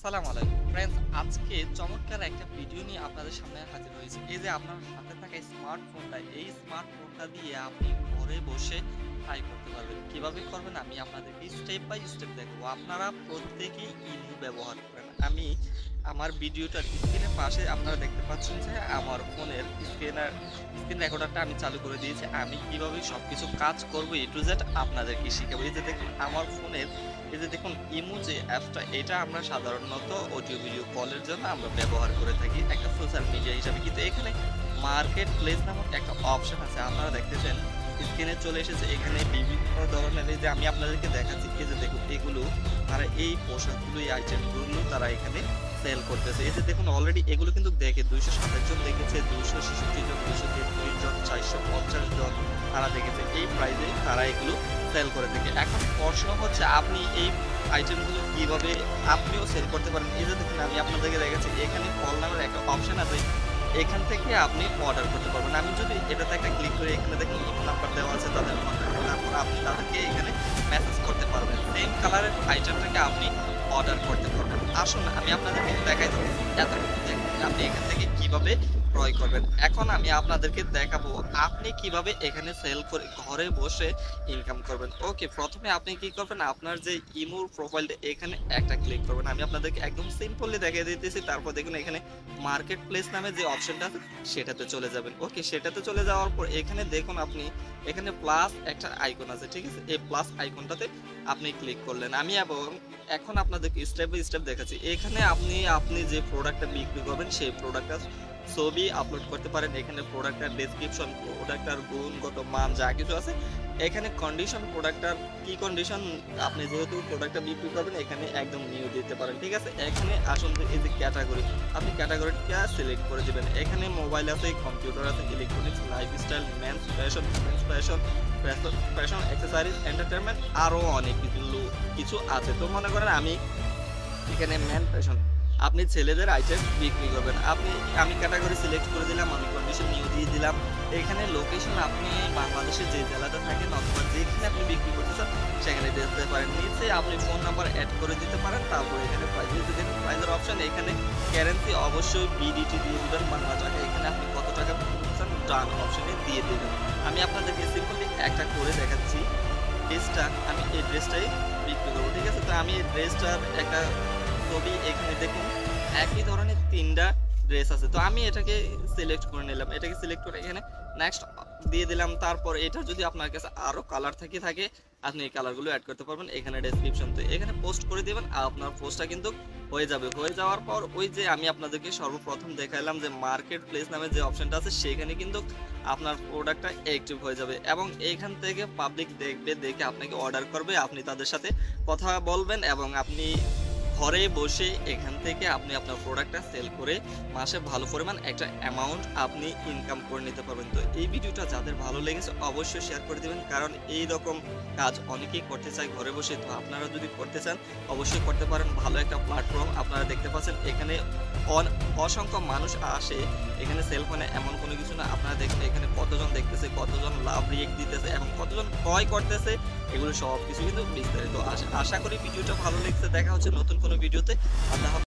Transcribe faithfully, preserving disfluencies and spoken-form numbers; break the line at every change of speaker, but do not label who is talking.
আসসালামু আলাইকুম ফ্রেন্ডস, আজকে চমৎকার একটা ভিডিও নিয়ে আপনাদের সামনে হাজির হয়েছে। এই যে আপনার হাতে থাকা স্মার্টফোনটা, এই স্মার্টফোনটা দিয়ে আপনি ঘরে বসে আয় করতে পারবেন। কিভাবে করবেন আমি আপনাদেরকে স্টেপ বাই স্টেপ দেখাবো। আপনারা প্রত্যেকেই ইমো ব্যবহার করেন। আমি আমার ভিডিওটার স্ক্রিনের পাশে আপনারা দেখতে পাচ্ছেন যে আমার ফোনের স্ক্রিনার স্ক্রিন রেকর্ডারটা আমি চালু করে দিয়েছি। আমি কিভাবে সবকিছু কাজ করব এ টু জেড আপনাদেরকে শিখাবো। এই যে দেখুন আমার ফোনের, এই যে দেখুন ইমো যে অ্যাপসটা, এটা আমরা সাধারণত অডিও ভিডিও কলের জন্য আমরা ব্যবহার করে থাকি একটা সোশ্যাল মিডিয়া হিসাবে। কিন্তু এখানে মার্কেট প্লেস নামক একটা অপশন আছে, আপনারা দেখতেছেন স্ক্রিনে চলে এসেছে। এখানে বিভিন্ন ধরনের, এই যে আমি আপনাদেরকে দেখাচ্ছি, এই যে দেখুন এগুলো তারা এই পোশাকগুলো, এই আইটেমগুলো তারা এখানে সেল করতেছে। এই যে দেখুন অলরেডি এগুলো কিন্তু দেখে দুইশো সাতাশ জন দেখেছে, দুইশো ছেষট্টি জন, দুইশো তেত্রিশ জন, চারশো পঞ্চাশ জন তারা দেখেছে। এই প্রাইজে তারা এগুলো সেল করে থাকে। এখন প্রশ্ন হচ্ছে আপনি এই আইটেমগুলো কিভাবে আপনিও সেল করতে পারেন। এই যে দেখুন আমি আপনাদেরকে দেখাচ্ছি, এখানে কল নামের একটা অপশন আছে, এখান থেকে আপনি অর্ডার করতে পারবেন। আমি যদি এটাতে একটা ক্লিক করে, এখানে দেখুন ইমেল নাম্বার দেওয়া আছে, তাদের কন্ট্যাক্ট নাম্বার, আপনি তাদেরকে এখানে মেসেজ করতে পারবেন। সেম কালারের আইটেমটাকে আপনি অর্ডার করতে পারবেন। আসুন আমি আপনাদেরকে দেখাই দেবো আপনি এখান থেকে কিভাবে ক্রয় করবেন। এখন আমি আপনাদেরকে দেখাবো আপনি কিভাবে এখানে সেল করে ঘরে বসে ইনকাম করবেন। ওকে, প্রথমে আপনি কি করবেন, আপনার যে ইমোর প্রোফাইলটা এখানে একটা ক্লিক করবেন। আমি আপনাদেরকে একদম সিম্পলি দেখিয়ে দিতেছি। তারপর দেখুন এখানে মার্কেট প্লেস নামে যে অপশনটা আছে সেটাতে চলে যাবেন। ওকে, সেটাতে চলে যাওয়ার পর এখানে দেখুন আপনি এখানে প্লাস একটা আইকন আছে, ঠিক আছে। এই প্লাস আইকনটাতে আপনি ক্লিক করলেন। আমি এবং এখন আপনাদেরকে স্টেপ বাই স্টেপ দেখাচ্ছি। এখানে আপনি আপনি যে প্রোডাক্টটা বিক্রি করবেন সেই প্রোডাক্টটা ছবি আপলোড করতে পারেন। এখানে প্রোডাক্টের ডেসক্রিপশন, প্রোডাক্টের গুণগত মান যা কিছু আছে, এখানে কন্ডিশন, প্রোডাক্টটার কি কন্ডিশন, আপনি যেহেতু প্রোডাক্টটা বিক্রি করবেন এখানে একদম নিউ দিতে পারেন, ঠিক আছে। এখানে আসুন এই যে ক্যাটাগরি, আপনি ক্যাটাগরিটা সিলেক্ট করে দিবেন। এখানে মোবাইল আছে, কম্পিউটার আছে, electronics, lifestyle, men's fashion, women's fashion, fashion accessories, entertainment, আরও অনেক কিছু কিছু আছে। তো মনে করেন আমি এখানে মেন ফ্যাশন, আপনি ছেলেদের আইটেম বিক্রি করবেন। আপনি আমি ক্যাটাগরি সিলেক্ট করে দিলাম, আমি কন্ডিশন নিউ দিয়ে দিলাম। এখানে লোকেশন আপনি বাংলাদেশের যে জেলাতে থাকেন অথবা যেখানে আপনি বিক্রি করতে চান সেখানে দিতে পারেন। নিচে আপনি ফোন নাম্বার অ্যাড করে দিতে পারেন। তারপর এখানে প্রাইস দিতে দেবেন, প্রাইসের অপশন, এখানে কারেন্সি অবশ্যই বিডিটি দিয়ে দিবেন, বাংলা টাকা। এখানে আপনি কত টাকা বিক্রি করছেন ডান অপশনে দিয়ে দেবেন। আমি আপনাদেরকে সিম্পলি একটা করে দেখাচ্ছি। ড্রেসটা আমি এই ড্রেসটাই বিক্রি করবো, ঠিক আছে। তো আমি এই ড্রেসটার একটা ছবি, এখানে দেখুন একই ধরনের তিনটা ড্রেস আছে। তো আমি এটাকে সিলেক্ট করে নিলাম, এটাকে সিলেক্ট করে এখানে নেক্সট দিয়ে দিলাম। তারপর এটা যদি আপনার কাছে আরও কালার থেকে থাকে আপনি এই কালারগুলো অ্যাড করতে পারবেন। এখানে ডেসক্রিপশন, তো এখানে পোস্ট করে দেবেন, আর আপনার পোস্টটা কিন্তু হয়ে যাবে। হয়ে যাওয়ার পর ওই যে আমি আপনাদেরকে সর্বপ্রথম দেখাইলাম যে মার্কেট প্লেস নামে যে অপশনটা আছে সেখানে কিন্তু আপনার প্রোডাক্টটা অ্যাক্টিভ হয়ে যাবে এবং এইখান থেকে পাবলিক দেখবে, দেখে আপনাকে অর্ডার করবে। আপনি তাদের সাথে কথা বলবেন এবং আপনি ঘরে বসে এখান থেকে আপনি আপনার প্রোডাক্টটা সেল করে মাসে ভালো পরিমাণ একটা অ্যামাউন্ট আপনি ইনকাম করে নিতে পারবেন। তো এই ভিডিওটা যাদের ভালো লেগেছে অবশ্যই শেয়ার করে দেবেন, কারণ এই রকম কাজ অনেকেই করতে চায় ঘরে বসে। তো আপনারা যদি করতে চান অবশ্যই করতে পারেন। ভালো একটা প্ল্যাটফর্ম, আপনারা দেখতে পাচ্ছেন এখানে অসংখ্য মানুষ আসে এখানে সেল করে, এমন কোনো কিছু না। আপনারা দেখবেন এখানে কতজন দেখতেছে, কতজন লাভ রিয়েক্ট দিতেছে এবং কতজন ক্রয় করতেছে, এগুলো সব কিছু কিন্তু বিস্তারিত। আশা করি ভিডিওটা ভালো লেগেছে। দেখা হচ্ছে নতুন কোনো ভিডিওতে। আল্লাহ।